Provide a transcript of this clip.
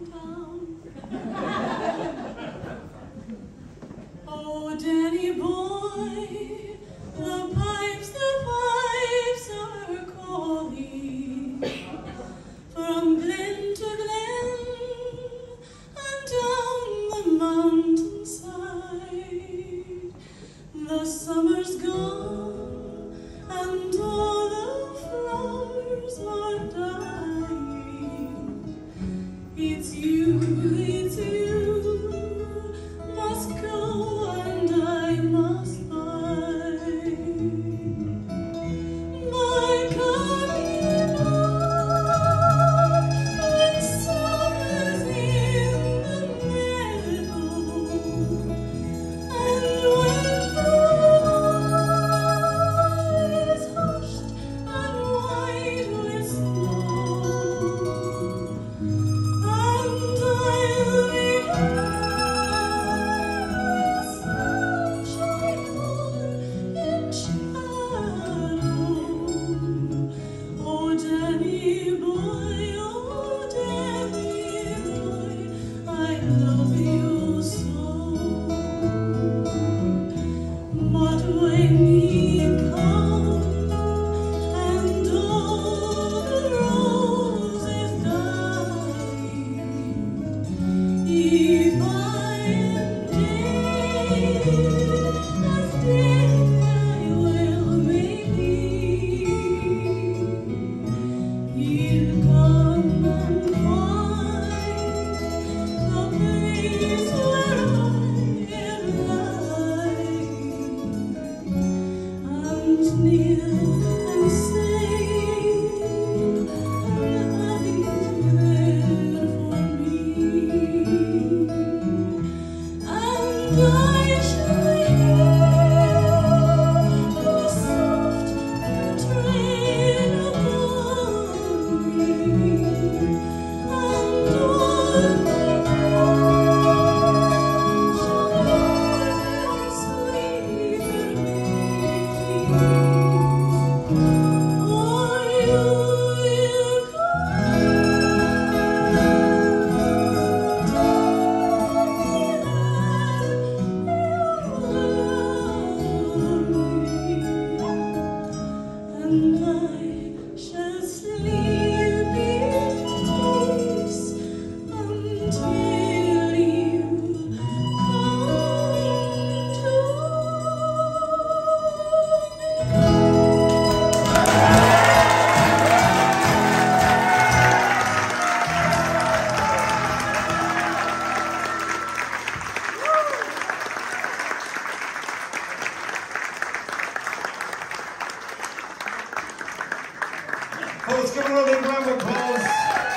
town. Oh, Danny boy, the pipes are calling from glen to glen and down the mountainside. The summer's gone and all the flowers are dying. It's you, must go and I must bide. My coming on, when summer's in the meadow, and when the night is hushed and white with snow, and I'll be sunshine or in shadow. Oh, Danny boy, I love you so. But when you come and all the roses dying, if I am dead, as dead I will may be, he'll come and find the place where I am lying, and kneel and say, "Are you there for me?" And I shall hear the soft tread upon me, and all my days shall always sleep in me. Or you will and I shall sleep in peace until you come Oh, let's give a round of applause.